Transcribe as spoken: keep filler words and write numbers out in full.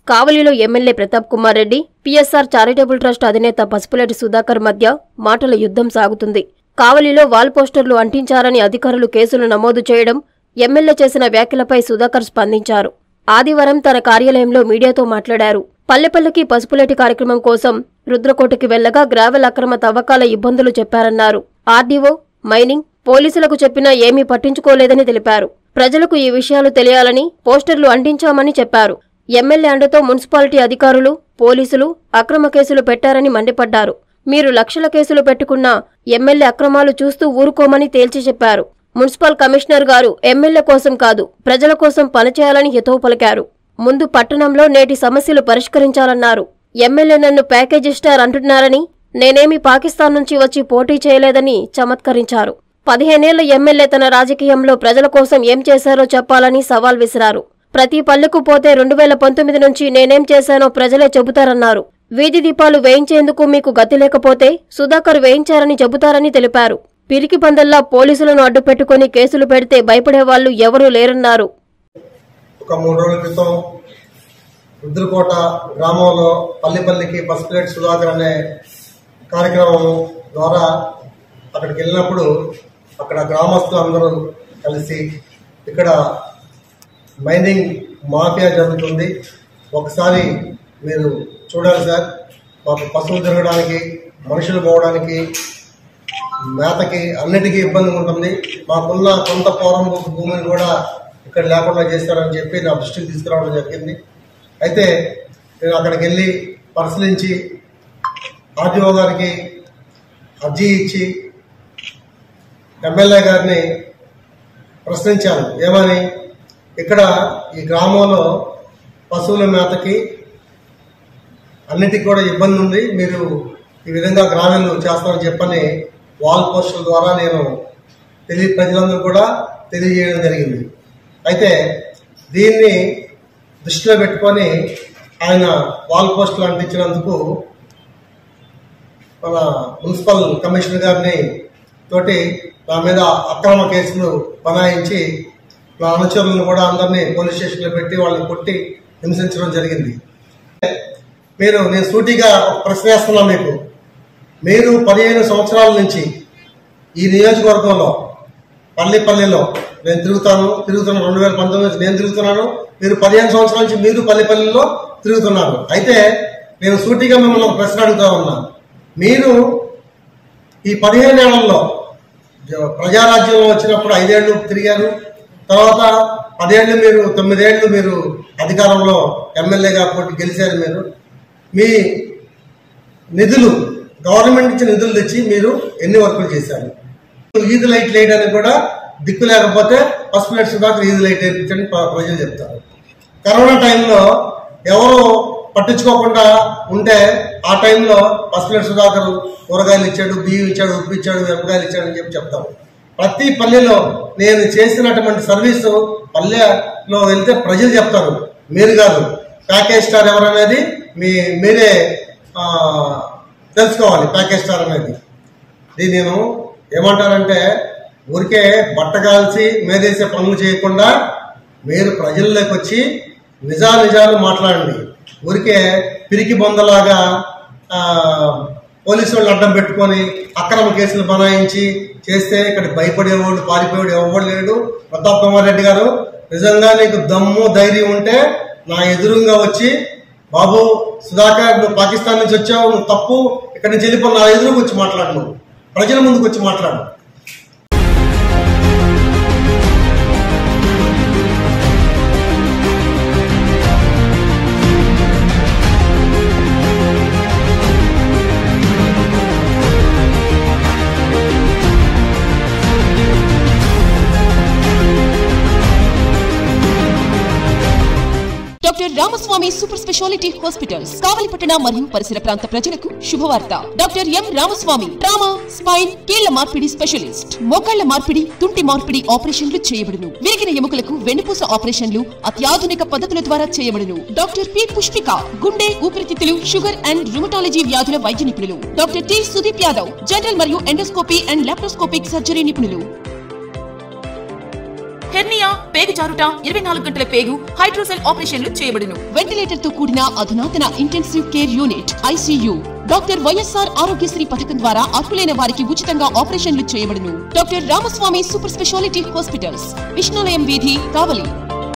కావలిలో MLA Pratap Kumar Reddy, PSR charitable trust అధినేత పసుపులేటి సుధాకర్ మధ్య మాటల యుద్ధం సాగుతుంది. కావలిలో వాల్ పోస్టర్లు అంటించారని అధికారులు కేసులు నమోదు చేయడం, ఎమ్మెల్యే చేసిన వ్యాఖ్యలపై సుధాకర్ స్పందించారు. ఆదివారం తన కార్యాలయంలో మీడియాతో మాట్లాడారు. పల్లెపల్లెకి పసుపులేటి కార్యక్రమం కోసం రుద్రకోటకి వెళ్లగా గ్రావెల్ అక్రమ తవ్వకాల ఇబ్బందులు చెప్పారన్నారు. ఆర్డీఓ, మైనింగ్, పోలీసులకు చెప్పినా ఏమీ పట్టించుకోలేదని తెలిపారు. ప్రజలకు ఈ విషయాలు తెలియాలని పోస్టర్లు అంటించామని చెప్పారు. ఎమ్మెల్యే అండతో మున్సిపాలిటీ అధికారులు, పోలీసులు అక్రమ కేసులు పెట్టారని మండిపడ్డారు. మీరు లక్షల కేసులు పెట్టుకున్నా ఎమ్మెల్యే అక్రమాలు చూస్తూ ఊరుకోమని తేల్చి చెప్పారు. మున్సిపల్ కమిషనర్ గారు ఎమ్మెల్యే కోసం కాదు, ప్రజల కోసం పనిచేయాలని హితవు పలికారు. ముందు పట్టణంలో నేటి సమస్యలు పరిష్కరించాలన్నారు. ఎమ్మెల్యే నన్ను ప్యాకేజీ స్టార్ అంటున్నారని, నేనేమీ పాకిస్తాన్ నుంచి వచ్చి పోటీ చేయలేదని చమత్కరించారు. పదిహేనేళ్ల ఎమ్మెల్యే తన రాజకీయంలో ప్రజల కోసం ఏం చేశారో చెప్పాలని సవాల్ విసిరారు. ప్రతి పల్లెకు పోతే రెండు వేల పంతొమ్మిది నుంచి నేనేం చేశానో ప్రజలే చెబుతారన్నారు. వీధి దీపాలు వేయించేందుకు మీకు గతి లేకపోతే సుధాకర్ వేయించారని చెబుతారని తెలిపారు. పిరికి పందల్లా పోలీసులను అడ్డుపెట్టుకుని కేసులు పెడితే భయపడేవాళ్లు ఎవరూ లేరన్నారు. ఒక మూడు రోజుల క్రితం రుద్రకోట గ్రామంలో పల్లిపల్లికి పసుపులేటి సుధాకర్ అనే కార్యక్రమం ద్వారా అక్కడికి వెళ్ళినప్పుడు అక్కడ గ్రామస్తులు అందరూ కలిసి ఇక్కడ మైనింగ్ మాఫియా జరుగుతుంది, ఒకసారి మీరు చూడాలి సార్, మాకు పశువులు తిరగడానికి, మనుషులు పోవడానికి, మేతకి అన్నిటికీ ఇబ్బంది ఉంటుంది, మాకున్న కొంత పౌరం భూమిని కూడా ఇక్కడ లేకుండా చేస్తారని చెప్పి నా దృష్టికి తీసుకురావడం జరిగింది. అయితే నేను అక్కడికి వెళ్ళి పరిశీలించి ఆర్డీఓ గారికి అర్జీ ఇచ్చి ఎమ్మెల్యే గారిని ప్రశ్నించాను. ఏమని, ఇక్కడ ఈ గ్రామంలో పశువుల మేతకి అన్నిటికీ కూడా ఇబ్బంది ఉంది, మీరు ఈ విధంగా గ్రావెల్ చేస్తారని చెప్పని వాల్ పోస్టుల ద్వారా నేను తెలియ ప్రజలందరూ కూడా తెలియజేయడం జరిగింది. అయితే దీన్ని దృష్టిలో పెట్టుకొని ఆయన వాల్ పోస్టులు అంటించినందుకు మన మున్సిపల్ కమిషనర్ గారిని తోటి నా మీద అక్రమ కేసులు బనాయించి నా అనుచరులను కూడా అందరినీ పోలీస్ స్టేషన్లో పెట్టి వాళ్ళని కొట్టి హింసించడం జరిగింది. మీరు నేను సూటిగా ప్రశ్న వేస్తున్నా మీకు, మీరు పదిహేను సంవత్సరాల నుంచి ఈ నియోజకవర్గంలో పల్లిపల్లిలో నేను తిరుగుతాను తిరుగుతున్నాను రెండు వేల పంతొమ్మిది నుంచి నేను తిరుగుతున్నాను, మీరు పదిహేను సంవత్సరాల నుంచి మీరు పల్లిపల్లిలో తిరుగుతున్నారు. అయితే నేను సూటిగా మిమ్మల్ని ఒక ప్రశ్న అడుగుతా ఉన్నా, మీరు ఈ పదిహేను ఏళ్లలో ప్రజారాజ్యంలో వచ్చినప్పుడు ఐదేళ్లు తిరిగారు, తర్వాత పదేళ్లు మీరు తొమ్మిదేళ్లు మీరు అధికారంలో ఎమ్మెల్యేగా పోటీ గెలిచారు. మీరు మీ నిధులు గవర్నమెంట్ నుంచి నిధులు తెచ్చి మీరు ఎన్ని వర్కులు చేశారు? ఈది లైట్ వేయడానికి కూడా దిక్కు లేకపోతే పసుపులేటి సుధాకర్ ఈది లైట్ వేయించని ప్రజలు చెప్తారు. కరోనా టైంలో ఎవరు పట్టించుకోకుండా ఉంటే ఆ టైంలో పసుపులేటి సుధాకర్ కూరగాయలు ఇచ్చాడు, బియ్యం ఇచ్చాడు, ఉప్పు ఇచ్చాడు, మిరపకాయలు ఇచ్చాడు అని చెప్పి చెప్తాం. ప్రతి పల్లెలో నేను చేసినటువంటి సర్వీసు పల్లెలో వెళ్తే ప్రజలు చెప్తారు, మీరు కాదు. ప్యాకేజ్ స్టార్ ఎవరనేది మీ మీరే తెలుసుకోవాలి. ప్యాకేజ్ స్టార్ అనేది ఇది నేను ఏమంటానంటే, ఊరికే బట్ట కాల్చి మేదేసే పనులు చేయకుండా మీరు ప్రజల్లోకి వచ్చి నిజా నిజాలు మాట్లాడండి. ఊరికే పిరికి బొందలాగా పోలీసు వాళ్ళు అడ్డం పెట్టుకొని అక్రమ కేసులు బనాయించి చేస్తే ఇక్కడ భయపడేవాడు పారిపోయాడు ఎవరు లేడు. ప్రతాప్ కుమార్ రెడ్డి గారు, నిజంగా నీకు దమ్ము ధైర్యం ఉంటే నా ఎదురుగా వచ్చి, బాబు సుధాకర్ నువ్వు పాకిస్తాన్ నుంచి వచ్చావు, నువ్వు తప్పు, ఇక్కడి నుంచి వెళ్ళిపో, నా ఎదురుగా వచ్చి మాట్లాడు, నువ్వు ప్రజల ముందుకు వచ్చి మాట్లాడు. Doctor Ramaswamy super speciality hospitals కావలిపట్టణ మరియు పరిసర ప్రాంత ప్రజలకు శుభవార్త. Doctor M Ramaswamy trauma, spine, కీళ్ల మార్పిడి స్పెషలిస్ట్. మోకాళ్ల మార్పిడి, తుంటి మార్పిడి ఆపరేషన్లు చేయబడును. విరిగిన ఎముకలకు వెన్నుపూస ఆపరేషన్లు అత్యాధునిక పద్ధతుల ద్వారా చేయబడును. డాక్టర్ పి పుష్పిక గుండె, ఊపిరితిత్తులు, షుగర్ అండ్ రుమటాలజీ వ్యాధుల వైద్య నిపుణులు. Doctor T Sudeep Yadav general మరియు ఎండోస్కోపీ అండ్ లాప్రోస్కోపిక్ సర్జరీ నిపుణులు. హెర్నియా, పేగు జారుట, ఇరవై నాలుగు గంటల పేగు హైడ్రోసెల్ ఆపరేషన్లు చేయబడును. వెంటిలేటర్ తో కూడిన అధునాతన intensive care unit ICU. Doctor YSR Aarogyasri పథకం ద్వారా అర్హులైన వారికి ఉచితంగా ఆపరేషన్లు చేయబడును. Doctor Ramaswamy super speciality hospitals, Vishnulayam వీధి, కావలి.